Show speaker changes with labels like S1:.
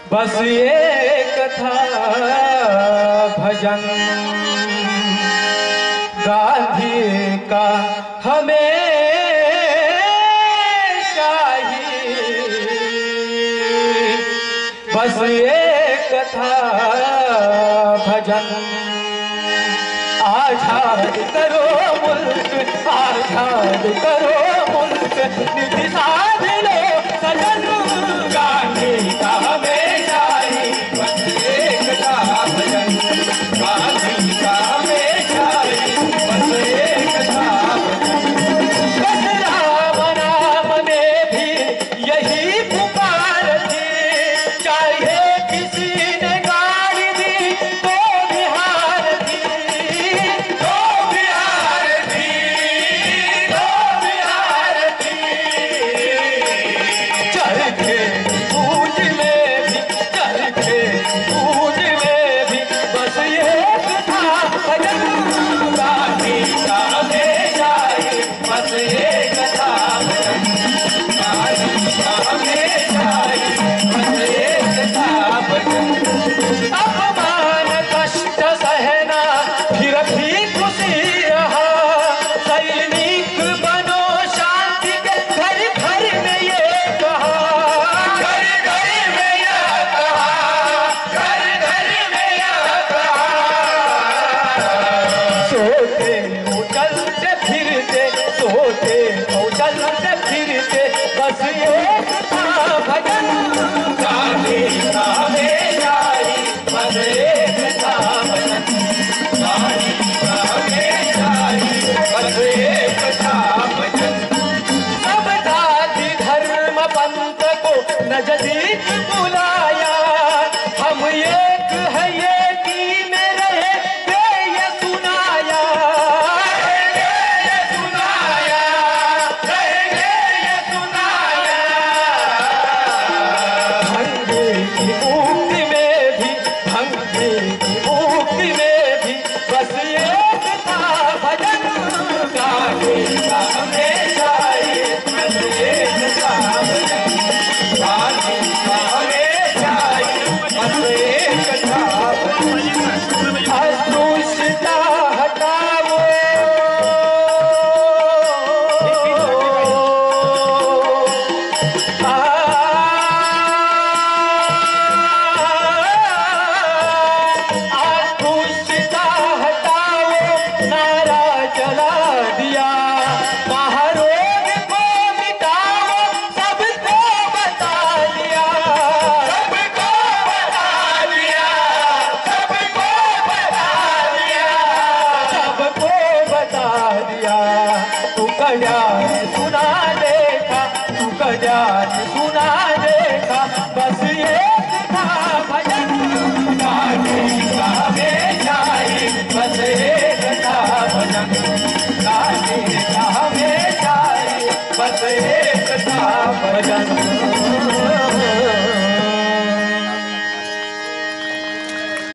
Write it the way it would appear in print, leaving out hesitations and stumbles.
S1: बस एक था भजन गांधी का हमेशा ही, बस एक था भजन। आजाद करो मुल्क, आजाद करो मुल्क, निधि साध लो सजन गांधी का हमेशा ही, बस एक था भजन गांधी का हमेशा ही, बस एक था भजन। बस राम नाम में भी यही पुकार थी, चाहे किसी ने गाली दी तो बिहार थी, तो बिहार थी, तो बिहार थी। चरखे पूज में भी, चरखे पूज में भी बस एक था भजन गांधी का हमेशा ही, बस एक था भजन गांधी का हमेशा ही, बस एक था भजन। अपमान कष्ट सहना फिर भी खुशी रहा, सैनिक बनो शांति के घर घर में ये कहा, घर घर में यह कहा, घर घर में यह कहा। सोते उछलते फिरते, सोते उछलते फिरते बस एक था भजन गांधी का हमेशा ही, बस एक था भजन गांधी का हमेशा ही, बस एक था भजन। सब जाति धर्म पंथ को नजदीक बुलाया, हम एक है एक ही में रहे ये सुनाया, ये सुनाया, ये सुनाया। भंगे की मुक्ति में भी, भंगे की मुक्ति में भी बस एक था भजन गांधी का हमेशा ही, बस एक था भजन गांधी का हमेशा ही, बस एक था भजन। अस्पृश्यता हटाओ, अस्पृश्यता हटाओ नारा चला दिया, महारोग को मिटाओ सबको बता दिया, सबको बता दिया, सबको बता दिया, सबको बता दिया। तू कजान सुना देखा, तू कजान सुना देखा, बस एक था भजन गांधी का हमेशा ही, बस एक था भजन गांधी का हमेशा ही, बस एक था भजन।